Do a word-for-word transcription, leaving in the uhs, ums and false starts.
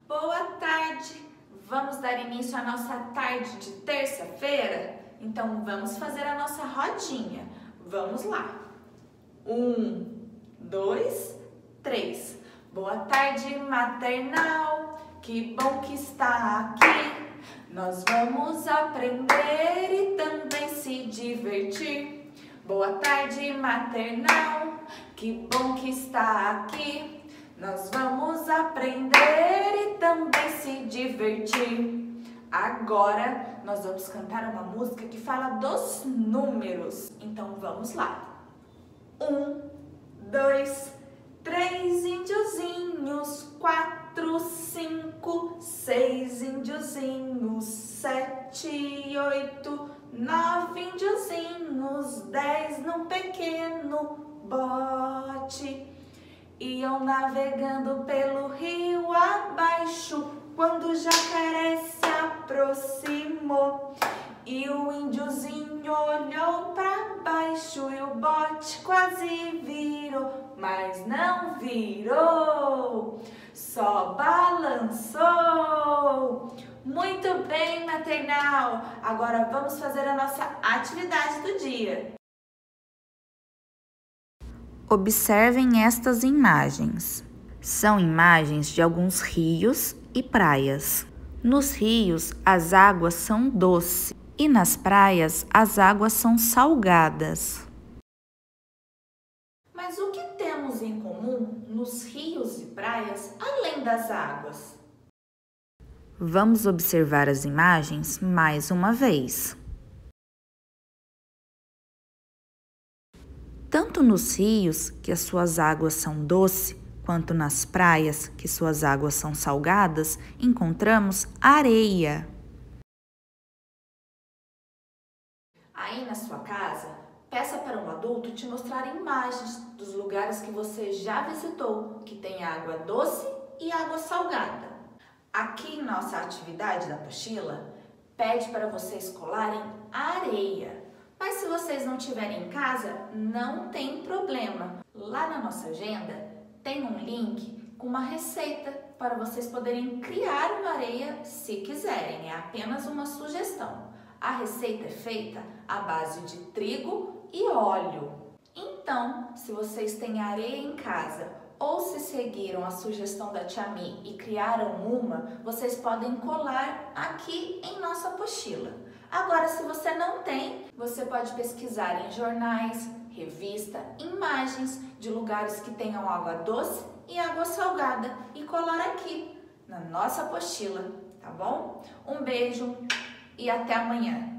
Boa tarde! Vamos dar início à nossa tarde de terça-feira? Então vamos fazer a nossa rodinha. Vamos lá! Um, dois, três. Boa tarde, maternal! Que bom que está aqui! Nós vamos aprender e também se divertir. Boa tarde, maternal! Que bom que está aqui! Nós vamos aprender e também se divertir. Agora nós vamos cantar uma música que fala dos números. Então vamos lá. Um, dois, três índiozinhos, quatro, cinco, seis índiozinhos, sete, oito, nove índiozinhos, dez num pequeno bote. Iam navegando pelo rio abaixo, quando o jacaré se aproximou. E o índiozinho olhou para baixo e o bote quase virou, mas não virou, só balançou. Muito bem, maternal! Agora vamos fazer a nossa atividade do dia. Observem estas imagens. São imagens de alguns rios e praias. Nos rios, as águas são doces e nas praias, as águas são salgadas. Mas o que temos em comum nos rios e praias, além das águas? Vamos observar as imagens mais uma vez. Tanto nos rios, que as suas águas são doces, quanto nas praias, que suas águas são salgadas, encontramos areia. Aí na sua casa, peça para um adulto te mostrar imagens dos lugares que você já visitou, que tem água doce e água salgada. Aqui em nossa atividade da apostila, pede para vocês colarem areia. Mas se vocês não tiverem em casa, não tem problema. Lá na nossa agenda tem um link com uma receita para vocês poderem criar uma areia se quiserem. É apenas uma sugestão. A receita é feita à base de trigo e óleo. Então, se vocês têm areia em casa ou se seguiram a sugestão da Tia Mi e criaram uma, vocês podem colar aqui em nossa apostila. Agora, se você não tem, você pode pesquisar em jornais, revista, imagens de lugares que tenham água doce e água salgada e colar aqui na nossa apostila, tá bom? Um beijo e até amanhã!